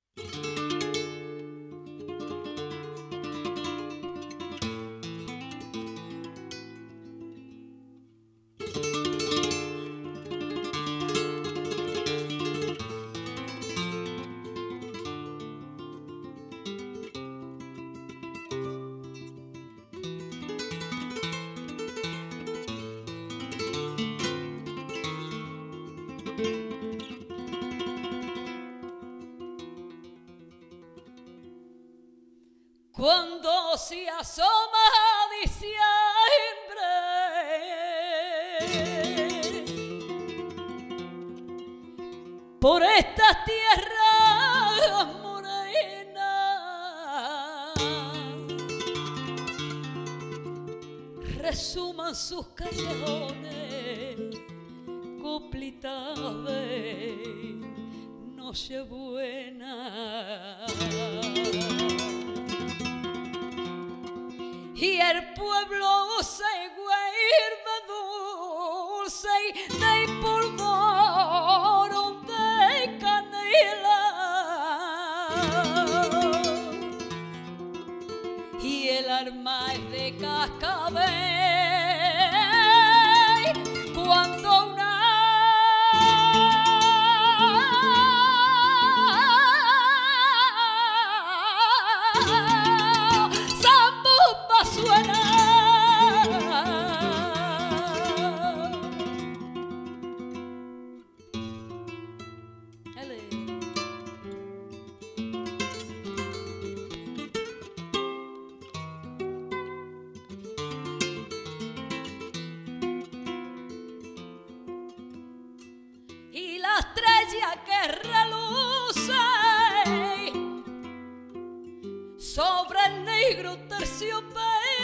Cuando se asoma diciembre por estas tierras morenas, resuman sus callejones coplitas de Nochebuena. Y el pueblo se vuelve dulce de polvoro de canela, y el arma es de cascabel cuando una suena. Y la estrella que reluce sobre el negro terciopelo,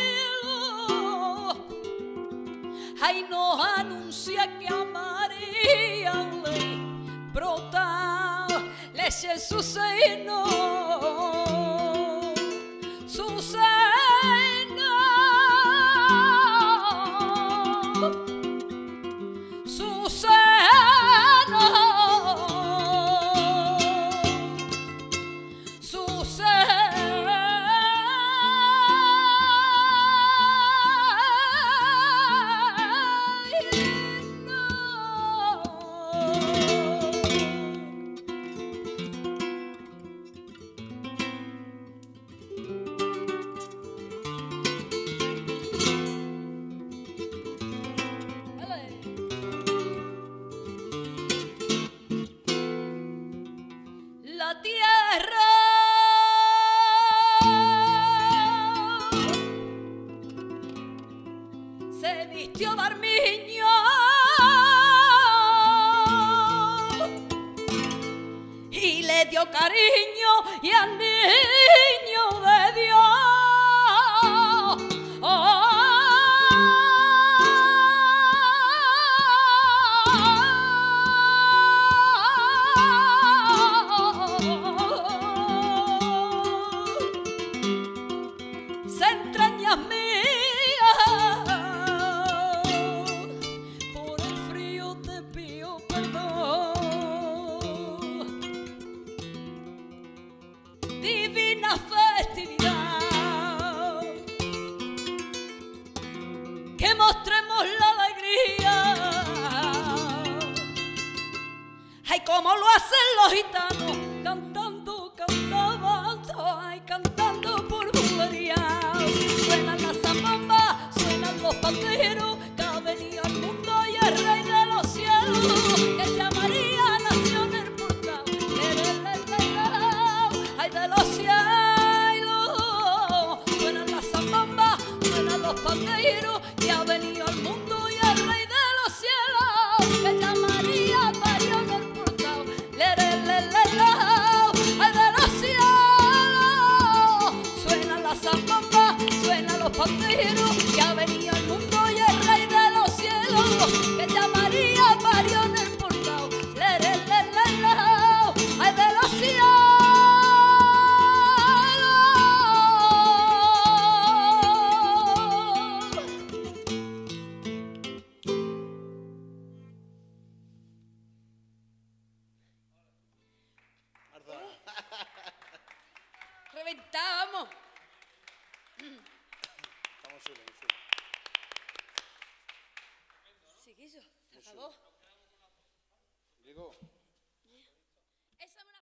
ay, nos anuncia que a María le brota leche en su seno, su seno, su seno, su seno. La tierra se vistió de armiño y le dio cariño y al niño de Dios. Entrañas mías, por el frío te pido perdón. Divina festividad, que mostremos la alegría, ay, como lo hacen los gitanos, cantando, cantaban, ay, cantando por bulería. Suenan las zambambas, suenan los panderos, que ha venido al mundo y el rey de los cielos, que llamaría nación el portal, ay, de los cielos. Suenan las zambambas, suenan los panderos, que ha venido al mundo y el rey de los cielos, que llamaría nación el portal, reventar, vamos. Estamos chulos, Chiquillo, se acabó. Diego.